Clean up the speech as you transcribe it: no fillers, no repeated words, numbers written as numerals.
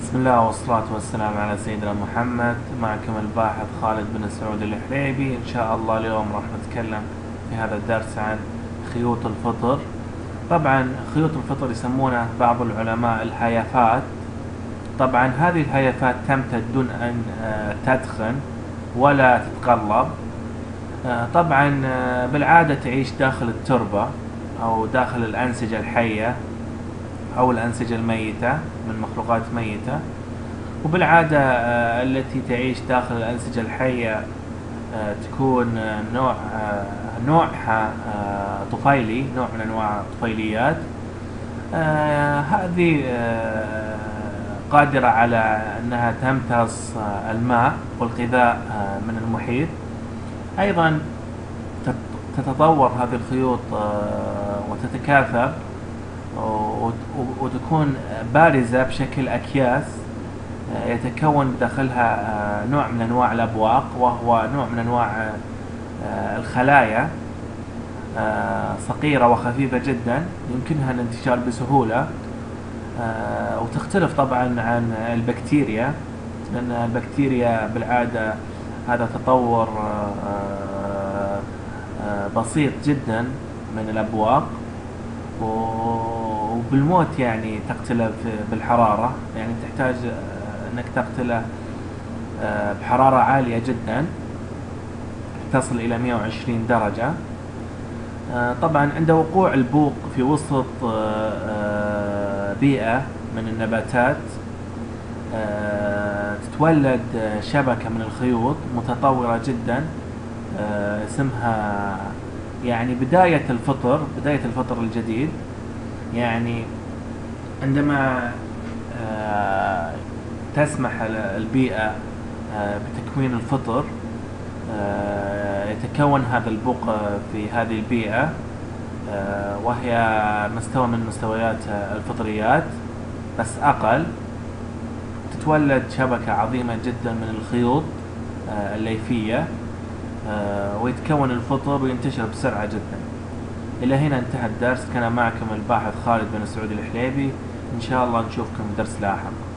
بسم الله والصلاة والسلام على سيدنا محمد. معكم الباحث خالد بن سعود الحليبي. إن شاء الله اليوم راح نتكلم في هذا الدرس عن خيوط الفطر. طبعا خيوط الفطر يسمونها بعض العلماء الهيافات. طبعا هذه الهيافات تمتد دون أن تدخن ولا تتقلب. طبعا بالعادة تعيش داخل التربة أو داخل الأنسجة الحية أو الأنسجة الميتة من مخلوقات ميتة. وبالعادة التي تعيش داخل الأنسجة الحية تكون نوعها طفيلي، نوع من أنواع الطفيليات. هذه قادرة على أنها تمتص الماء والغذاء من المحيط. أيضا تتطور هذه الخيوط وتتكاثر وتكون بارزة بشكل أكياس، يتكون داخلها نوع من أنواع الأبواق، وهو نوع من أنواع الخلايا، صغيرة وخفيفة جدا يمكنها الانتشار بسهولة. وتختلف طبعا عن البكتيريا، لأن البكتيريا بالعادة هذا تطور بسيط جدا من الأبواق، وبالموت يعني تقتله بالحرارة، يعني تحتاج انك تقتله بحرارة عالية جدا تصل الى 120 درجة. طبعا عند وقوع البوق في وسط بيئة من النباتات تتولد شبكة من الخيوط متطورة جدا، اسمها يعني بداية الفطر الجديد. يعني عندما تسمح البيئة بتكوين الفطر، يتكون هذا البوق في هذه البيئة، وهي مستوى من مستويات الفطريات بس أقل. تتولد شبكة عظيمة جدا من الخيوط الليفية، ويتكون الفطر وينتشر بسرعة جدا. إلى هنا انتهى الدرس. كان معكم الباحث خالد بن سعود الحليبي. إن شاء الله نشوفكم في درس لاحق.